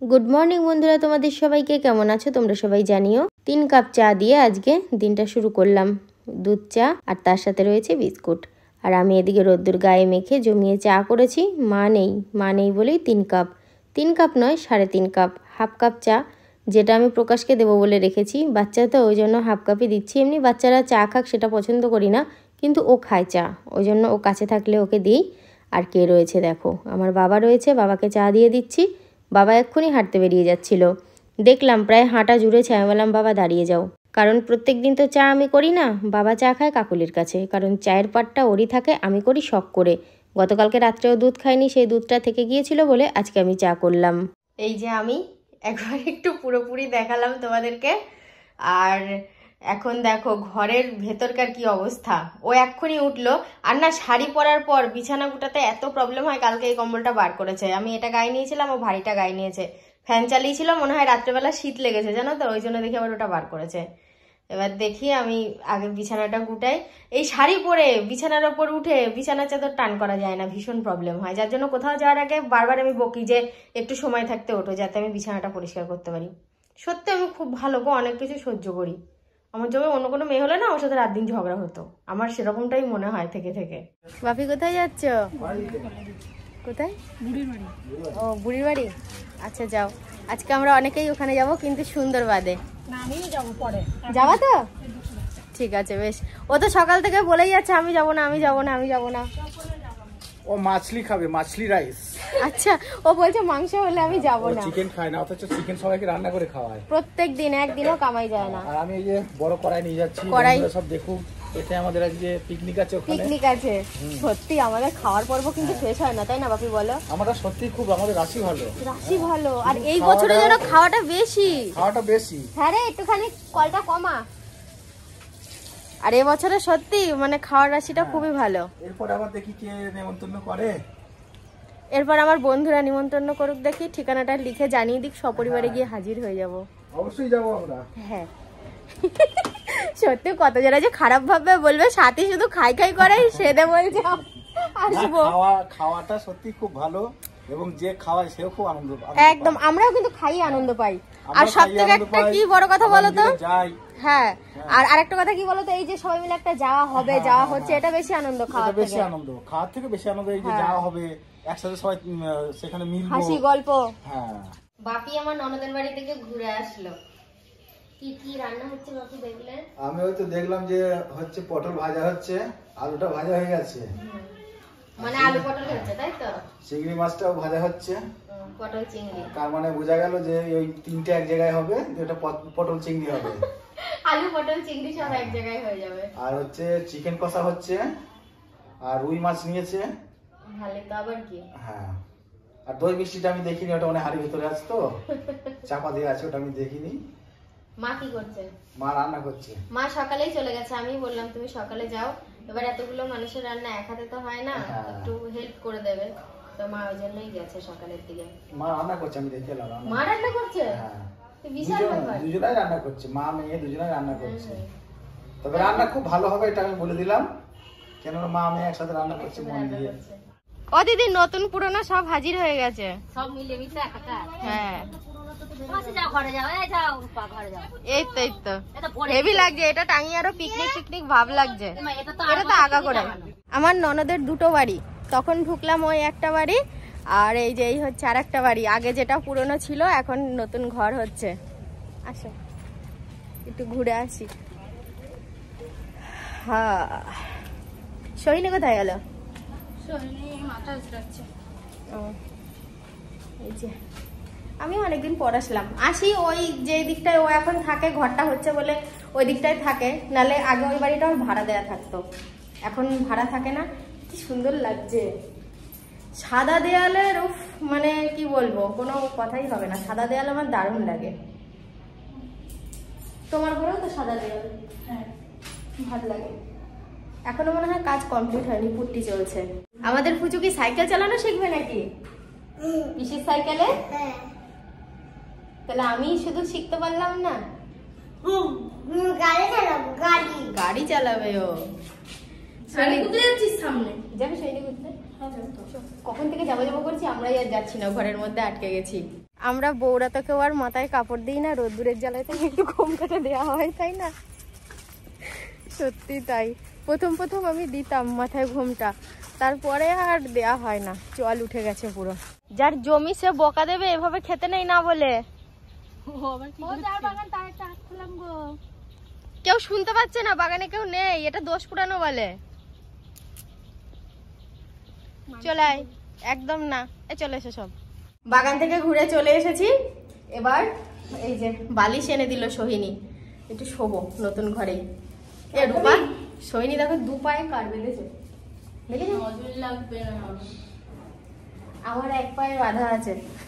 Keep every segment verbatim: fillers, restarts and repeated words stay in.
Good morning বন্ধুরা, তোমাদের সবাইকে কেমন আছো তোমরা সবাই জানিও। তিন কাপ চা দিয়ে আজকে দিনটা শুরু করলাম, দুধ চা আর তার সাথে রয়েছে বিস্কুট। আর আমি এদিকে রোদ্দুর গায়ে মেখে জমিয়ে চা করেছি। মা নেই, মা নেই বলেই তিন কাপ তিন কাপ নয় সাড়ে তিন কাপ হাফ কাপ চা, যেটা আমি প্রকাশকে দেবো বলে রেখেছি। বাচ্চা তো ওই জন্য হাফ কাপই দিচ্ছি। এমনি বাচ্চারা চা খাক সেটা পছন্দ করি না, কিন্তু ও খায় চা, ওই জন্য ও কাছে থাকলে ওকে দিই। আর কে রয়েছে দেখো, আমার বাবা রয়েছে, বাবাকে চা দিয়ে দিচ্ছি। বাবা এক্ষুনি হাঁটতে বেরিয়ে যাচ্ছিল, দেখলাম প্রায় হাঁটা জুড়েছে। আমি বললাম বাবা দাঁড়িয়ে যাও, কারণ প্রত্যেক দিন তো চা আমি করি না, বাবা চা খায় কাকুলির কাছে, কারণ চায়ের পাটটা ওরই থাকে, আমি করি শখ করে। গতকালকে রাত্রেও দুধ খাইনি, সেই দুধটা থেকে গিয়েছিল বলে আজকে আমি চা করলাম। এই যে আমি একবার একটু পুরোপুরি দেখালাম তোমাদেরকে। আর এখন দেখো ঘরের ভেতরকার কি অবস্থা। ও এক্ষুনি উঠলো, আর না শাড়ি পরার পর বিছানা গুটাতে এত প্রবলেম হয়। কালকে এই কম্বলটা বার করেছে, আমি এটা গায়ে নিয়েছিলাম, ও ভারীটা গায়ে নিয়েছে। ফ্যান চালিয়েছিল, মনে হয় রাত্রেবেলা শীত লেগেছে জানো তো, ওই জন্য দেখি আবার ওটা বার করেছে। এবার দেখি আমি আগে বিছানাটা গুটাই। এই শাড়ি পরে বিছানার ওপর উঠে বিছানা চাদর টান করা যায় না, ভীষণ প্রবলেম হয়। যার জন্য কোথাও যাওয়ার আগে বারবার আমি বকি যে একটু সময় থাকতে ওঠো, যাতে আমি বিছানাটা পরিষ্কার করতে পারি। সত্যি আমি খুব ভালো গো, অনেক কিছু সহ্য করি। আমার জন্য অন্য কোনো মেয়ে হলে না ওর সাথে রাত দিন ঝগড়া হতো, আমার সেরকমটাই মনে হয় থেকে থেকে। বাপি কোথায় যাচ্ছ? কোথায়? বুড়ির বাড়ি। ও বুড়ির বাড়ি, আচ্ছা যাও। আজকে আমরা অনেকেই ওখানে যাব, কিন্তু সুন্দর বাদে। না আমিও যাবো পরে। যাবা তো? ঠিক আছে বেশ। ও তো সকাল থেকে বলেই যাচ্ছে আমি যাব না, আমি যাব না, আমি যাব না। ও মাছলি খাবে, মাছলি রাইস। আচ্ছা, ও বলছে মাংস হলে আমি যাব না। চিকেন খায় না, অথচ চিকেন সবাইকে রান্না করে খাওয়ায় প্রত্যেক দিন, একদিনও কামাই যায় না। আর আমি এই যে বড় কড়াই নিয়ে যাচ্ছি, কড়াই সব দেখুক। এটা আমাদের আজকে পিকনিক আছে, ওখানে পিকনিক আছে। সত্যি আমাদের খাওয়ার পর্ব কিন্তু শেষ হয় না, তাই না বাপি বলো? আমরা সত্যি খুব, আমাদের রাশি ভালো, রাশি ভালো। আর এই বছরের জন্য খাওয়াটা বেশি, খাওয়াটা বেশি। হ্যাঁ রে, একটুখানি কলটা কমা। আর এই বছরে সত্যি মানে খাওয়ার রাশিটা খুবই ভালো। এরপর আবার দেখি কে নিমন্ত্রণ করে। এরপর আমার বন্ধুরা নিমন্ত্রণ করুক, দেখি ঠিকানাটা লিখে জানিয়ে দিক, সপরিবারে গিয়ে হাজির হয়ে যাব। অবশ্যই যাব আমরা। হ্যাঁ সত্যি কত জোড়া যে খারাপ ভাববে, বলবে সাথী শুধু খাই খাই করে, সেদে বলছে আসবো। খাওয়া খাওয়াটা সত্যি খুব ভালো, এবং যে খাওয়ায় সেও খুব আনন্দ পায়। একদম, আমরাও কিন্তু খাই আনন্দ পাই। আর সব থেকে একটা কি বড় কথা বলো তো, হ্যাঁ আর আরেকটা কথা কি বলতো, এই যে সবাই মিলে একটা যাওয়া হবে, যাওয়া হচ্ছে, এটা বেশি আনন্দ। খাওয়া বেশি আনন্দ, খাওয়ার থেকে বেশি আনন্দ এই যে যাওয়া হবে, একসাথে সবাই সেখানে মিলবো, হাসি গল্প। হ্যাঁ। বাপি আমার ননদের বাড়ি থেকে ঘুরে আসলো। কি কি রান্না হচ্ছে বাপি দেখলে? আমি ওই তো দেখলাম যে হচ্ছে পটল ভাজা হচ্ছে, আলুটা ভাজা হয়ে গেছে, মানে আলু পটল হচ্ছে তাই তো। চিংড়ি মাছটাও ভাজা হচ্ছে, পটল চিংড়ি। তার মানে বোঝা গেল যে ওই তিনটে এক জায়গায় হবে, যেটা পটল চিংড়ি হবে। আলু পটল চিংড়ি সব এক জায়গায় হয়ে যাবে। আর হচ্ছে চিকেন কষা হচ্ছে, আর রুই মাছ নিয়েছে। ভালো তো, আবার কি। হ্যাঁ, আর দই মিষ্টিটা আমি দেখিনি, ওটা মানে হাড়ির ভিতরে আছে তো, চাপা দিয়ে আছে, ওটা আমি দেখিনি। মা কি করছে? মা রান্না করছে। মা সকালেই চলে গেছে, আমি বললাম তুমি সকালে যাও, এবার এতগুলো মানুষের রান্না এক হাতে তো হয় না, একটু হেল্প করে দেবে, তো মা ওই জন্যই গেছে সকালের দিকে। মা রান্না করছে, আমি দেখে এলাম। মা রান্না করছে? হ্যাঁ, বিশাল ব্যাপার। দুজনাই রান্না করছে, মা মেয়ে দুজনাই রান্না করছে। তবে রান্না খুব ভালো হবে, এটা আমি বলে দিলাম, কেননা মা মেয়ে একসাথে রান্না করছে মন দিয়ে। ও দিদি, নতুন পুরনো সব হাজির হয়ে গেছে, সব মিলে মিশে একাকার। হ্যাঁ যাও ঘরে যাও, এই যাও রূপা ঘরে যাও। এই তো এই তো হেভি লাগছে এটা টাঙিয়ে, আরো পিকনিক পিকনিক ভাব লাগছে। এটা তো আগা করে। আমার ননদের দুটো বাড়ি, তখন ঢুকলাম ওই একটা বাড়ি, আর এই যে এই হচ্ছে আর একটা বাড়ি। আগে যেটা পুরনো ছিল, এখন নতুন ঘর হচ্ছে। আসো একটু ঘুরে আসি। হ্যাঁ, সোহিনী কোথায় গেল? এই যে আমি অনেকদিন পর আসলাম, আসি ওই যে দিকটায় ও এখন থাকে, ঘরটা হচ্ছে বলে ওই দিকটায় থাকে, নালে আগে ওই বাড়িটা ওর ভাড়া দেওয়া থাকতো, এখন ভাড়া থাকে না। কি সুন্দর লাগছে সাদা দেয়ালের, উফ মানে কি বলবো, কোনো কথাই হবে না। সাদা দেয়াল আমার দারুণ লাগে। তোমার ঘরেও তো সাদা দেয়াল? হ্যাঁ, ভালো লাগে। এখনো মনে হয় কাজ কমপ্লিট হয়নি, পুট্টি চলছে। আমাদের ফুচু কি সাইকেল চালানো শিখবে নাকি? পিসির সাইকেলে? তাহলে আমি শুধু শিখতে পারলাম না? গাড়ি চালাবো, গাড়ি গাড়ি চালাবে ও। সামনে যাবে সৈনিক ঘুরতে? কখন থেকে যাবো যাবো করছি, আমরাই আর যাচ্ছি না, ঘরের মধ্যে আটকে গেছি। আমরা বউরা তো কেউ আর মাথায় কাপড় দিই না, রোদ্দুরের জ্বালায় থেকে একটু ঘোমটাটা দেওয়া হয়, তাই না? সত্যি তাই, প্রথম প্রথম আমি দিতাম মাথায় ঘোমটা, তারপরে আর দেয়া হয় না, চল উঠে গেছে পুরো। যার জমি সে বকা দেবে এভাবে খেতে নেই না বলে। কেউ শুনতে পাচ্ছে না, বাগানে কেউ নেই, এটা দোষ পুরানো বলে। চলে আয়, একদম না, এ চলে এসে সব। বাগান থেকে ঘুরে চলে এসেছি, এবার এই যে বালিশ এনে দিল সোহিনী, একটু শোবো নতুন ঘরেই। এ রূপা, সোহিনী দেখো দু পায়ে কার বেঁধেছে, দেখেছো? লাগবে না, আমার এক পায়ে বাঁধা আছে।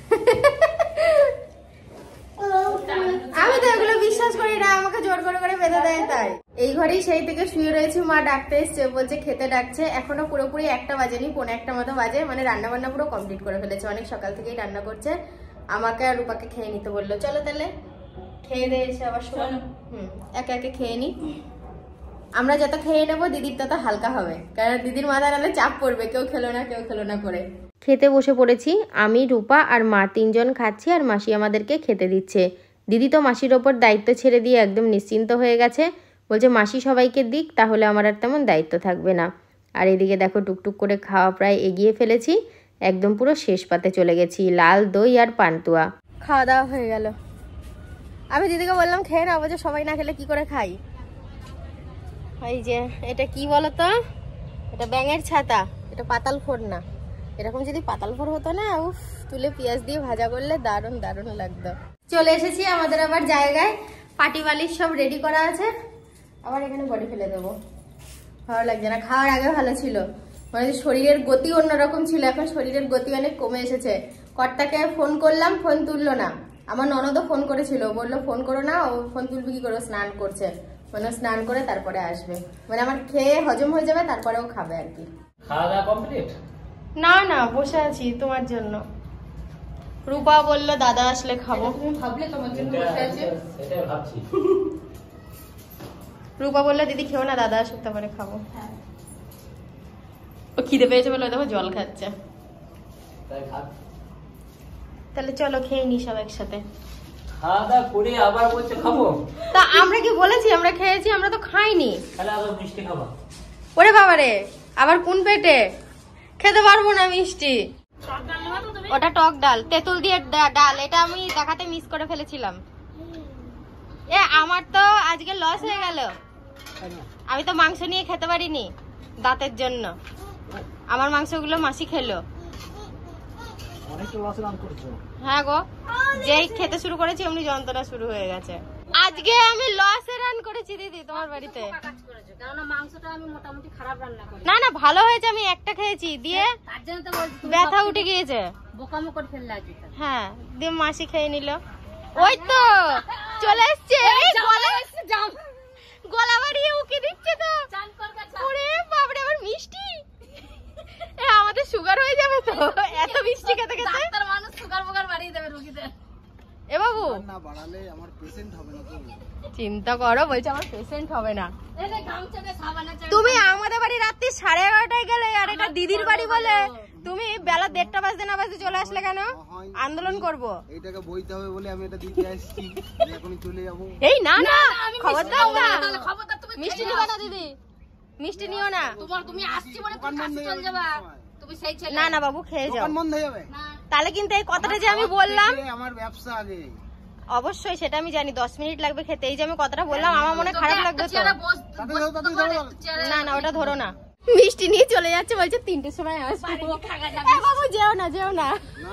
আমি তো এগুলো বিশ্বাস করি না, আমাকে জোর করে করে বেঁধে দেয়। তাই এই ঘরেই সেই থেকে শুয়ে রয়েছি, মা ডাকতে এসছে, বলছে খেতে ডাকছে। এখনো পুরোপুরি একটা বাজেনি, পৌনে একটা মতো বাজে, মানে রান্না বান্না পুরো কমপ্লিট করে ফেলেছে, অনেক সকাল থেকেই রান্না করছে। আমাকে আর রূপাকে খেয়ে নিতে বললো, চলো তাহলে খেয়ে দিয়ে এসে আবার শোনো। হুম, একে একে খেয়ে নি, আমরা যত খেয়ে নেবো দিদির তত হালকা হবে, কারণ দিদির মাথা নাহলে চাপ পড়বে, কেউ খেলো না কেউ খেলো না করে। খেতে বসে পড়েছি, আমি রূপা আর মা তিনজন খাচ্ছি, আর মাসি আমাদেরকে খেতে দিচ্ছে। দিদি তো মাসির ওপর দায়িত্ব ছেড়ে দিয়ে একদম নিশ্চিন্ত হয়ে গেছে, বলছে মাসি সবাইকে দিক, তাহলে আমার আর তেমন দায়িত্ব থাকবে না। আর এদিকে দেখো টুকটুক করে খাওয়া প্রায় এগিয়ে ফেলেছি, একদম পুরো শেষ পাতে চলে গেছি, লাল দই আর পান্তুয়া। খাওয়া দাওয়া হয়ে গেল, আমি দিদিকে বললাম খেয়ে না, বলছে সবাই না খেলে কি করে খাই। এই যে এটা কি বলতো, এটা ব্যাঙের ছাতা, এটা পাতাল ফোড় না, এরকম যদি পাতাল ফোড় হতো না, উফ, তুলে পেঁয়াজ দিয়ে ভাজা করলে দারুণ দারুণ লাগতো। চলে এসেছি আমাদের আবার জায়গায়, পাটি বালিশ সব রেডি করা আছে, আবার এখানে বডি ফেলে দেবো, ভালো লাগছে না। খাওয়ার আগে ভালো ছিল, মানে শরীরের গতি অন্যরকম ছিল, এখন শরীরের গতি অনেক কমে এসেছে। কর্তাকে ফোন করলাম, ফোন তুললো না। আমার ননদও ফোন করেছিল, বললো ফোন করো না, ও ফোন তুলবে কি করে, স্নান করছে, মানে স্নান করে তারপরে আসবে, মানে আমার খেয়ে হজম হয়ে যাবে, তারপরেও খাবে আর কি। খাওয়া দাওয়া কমপ্লিট? না না, বসে আছি তোমার জন্য। রূপা বললো দাদা আসলে খাবো, ভাবলে তোমার জন্য বসে আছে, সেটাই ভাবছি। রূপা বললো দিদি খেও না, দাদা আসুক তারপরে খাবো। ও খিদে পেয়েছে বলে দেখো জল খাচ্ছে। তাহলে চলো খেয়ে নি সব একসাথে। খাওয়া দাওয়া করে আবার বলছে খাবো, তা আমরা কি বলেছি আমরা খেয়েছি? আমরা তো খাইনি। তাহলে আবার মিষ্টি খাবো? ওরে বাবারে, আবার কোন পেটে? খেতে পারবো না মিষ্টি। ওটা টক ডাল, তেঁতুল দিয়ে ডাল, এটা আমি দেখাতে মিস করে ফেলেছিলাম। এ আমার তো আজকে লস হয়ে গেল, আমি তো মাংস নিয়ে খেতে পারিনি দাঁতের জন্য, আমার মাংসগুলো মাসি খেলো। হ্যাঁ গো, যেই খেতে শুরু করেছি অমনি যন্ত্রণা শুরু হয়ে গেছে। আজকে আমি লসে রান করেছি দিদি তোমার বাড়িতে। মাংসটা আমি মোটামুটি খারাপ রান্না করি না না, ভালো হয়েছে, আমি একটা খেয়েছি দিয়ে তার জন্য তো ব্যথা উঠে গিয়েছে, বোকামো করে ফেললে আজকে। হ্যাঁ, দিয়ে মাসি খেয়ে নিল। ওই তো চলে এসছে, গলা বাড়িয়ে উকি দিচ্ছে তো। ওরে বাবারে, আবার মিষ্টি, আমাদের সুগার হয়ে যাবে তো এত মিষ্টি খেতে খেতে। ডাক্তার মানুষ সুগার বুগার বাড়িয়ে দেবে রোগীদের। এ বাবু, না বাড়ালে আমার পেশেন্ট হবে না। চিন্তা করো, বলছে আমার পেশেন্ট হবে না। তুমি আমাদের বাড়ি রাত্রি সাড়ে এগারোটায় গেলে, আর এটা দিদির বাড়ি বলে তুমি বেলা দেড়টা বাজতে না বাজতে চলে আসলে কেন? আন্দোলন করবো, এইটাকে বইতে হবে বলে আমি এটা দিতে আসছি, এখনই চলে যাবো। এই না না, খবরদার না, মিষ্টি নিও না দিদি, মিষ্টি নিও না। তোমার তুমি আসছি বলে তুমি কাছে চলে যাবা, তুমি সেই ছেলে। না না বাবু, খেয়ে যাও, দোকান বন্ধ হয়ে যাবে। তাহলে কিন্তু এই কথাটা যে আমি বললাম, আমার ব্যবসা আগে। অবশ্যই সেটা আমি জানি, দশ মিনিট লাগবে খেতে, এই যে আমি কথাটা বললাম আমার মনে খারাপ লাগবে তো। না না, ওটা ধরো না। মিষ্টি নিয়ে চলে যাচ্ছে, বলছে তিনটের সময় আসবো। বাবু যেও না, যেও না,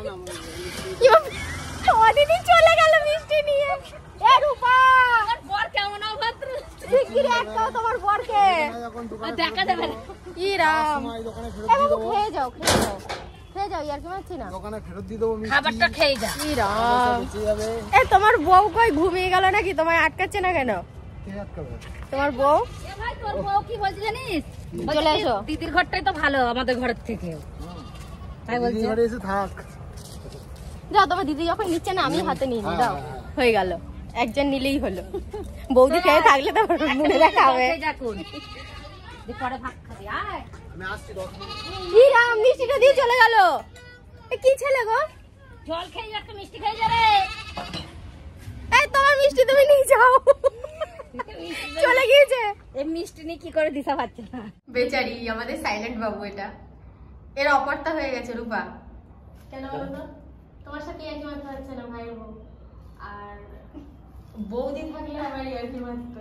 দিদি চলে গেল মিষ্টি নিয়ে। এ রূপা, বর কেমন অভদ্র, শিগগিরই একটাও তোমার বরকে দেখা দেবে না। ই রাম, বাবু খেয়ে যাও, খেয়ে যাও, খেয়ে যাও, আর কি মারছি না, দোকানে ফেরত দিয়ে দেবো, খাবারটা খেয়ে যা। ই রাম, এ তোমার বউ কই ঘুমিয়ে গেল নাকি? তোমায় আটকাচ্ছে না কেন তোমার বউ? ভাই তোর বউ কি বলছে জানিস? চলে এসো, দিদির ঘরটাই তো ভালো আমাদের ঘরের থেকে, তাই বলছে। ঘরে এসে থাক। যাও, তোমার দিদি যখন নিচ্ছে না আমি হাতে নিয়ে নি, দাও, হয়ে গেল, একজন নিলেই হলো। বৌদি খেয়ে থাকলে তো মনে রাখাবে। পরে ভাত খাবি, আয় আমি আসছি দশ মিনিট। ই রাম, মিষ্টিটা দিয়ে চলে গেল। এ কি ছেলে গো? জল খেয়ে যা, একটা মিষ্টি খেয়ে যা রে। এই তোমার মিষ্টি তুমি নিয়ে যাও। চলে গিয়েছে। এই মিষ্টি নিয়ে কি করে দিশা পাচ্ছে না। বেচারি আমাদের সাইলেন্ট বাবু, এটা এর অপরটা হয়ে গেছে রূপা। কেন বলো তো? তোমার সাথে একই মাত্রা হচ্ছে না ভাইয়ের বউ, আর বৌদি থাকলে আমার একই মাত্রা,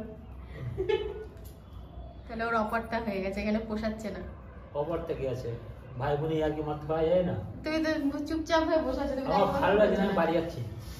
তাহলে ওর অপরটা হয়ে গেছে, এখানে পোষাচ্ছে না। অপরটা কি আছে, ভাই বোনে আর কি মাছ খাওয়া যায় না। তুমি তো চুপচাপ হয়ে বসে আছো। আমার ভালো লাগে না, আমি বাড়ি যাচ্ছি।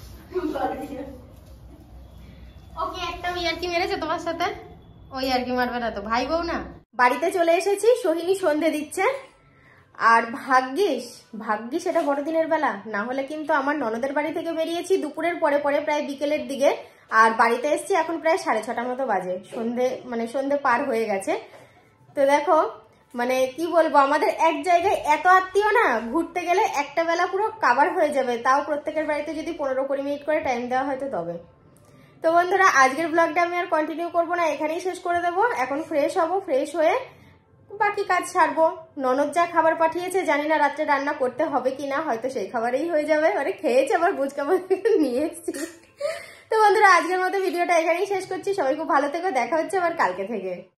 ওকে একটা ইয়ার্কি মেরেছে তোমার সাথে, ওই ইয়ার্কি মারবে না তো, ভাই বউ না। বাড়িতে চলে এসেছি, সোহিনী সন্ধে দিচ্ছে। আর ভাগ্যিস ভাগ্যিস এটা বড়দিনের বেলা, না হলে কিন্তু আমার ননদের বাড়ি থেকে বেরিয়েছি দুপুরের পরে পরে প্রায় বিকেলের দিকে, আর বাড়িতে এসেছি এখন প্রায় সাড়ে ছটার মতো বাজে, সন্ধে মানে সন্ধে পার হয়ে গেছে। তো দেখো মানে কি বলবো, আমাদের এক জায়গায় এত আত্মীয় না, ঘুরতে গেলে একটা বেলা পুরো কাভার হয়ে যাবে, তাও প্রত্যেকের বাড়িতে যদি পনেরো কুড়ি মিনিট করে টাইম দেওয়া হয়তো তবে। তো বন্ধুরা আজকের ব্লগটা আমি আর কন্টিনিউ করবো না, এখানেই শেষ করে দেবো। এখন ফ্রেশ হবো, ফ্রেশ হয়ে বাকি কাজ ছাড়বো। ননদ যা খাবার পাঠিয়েছে জানি না রাত্রে রান্না করতে হবে কিনা, হয়তো সেই খাবারেই হয়ে যাবে। মানে খেয়েছে আবার বুঝকা নিয়ে এসেছি। তো বন্ধুরা আজকের মতো ভিডিওটা এখানেই শেষ করছি, সবাই খুব ভালো থেকো, দেখা হচ্ছে আবার কালকে থেকে।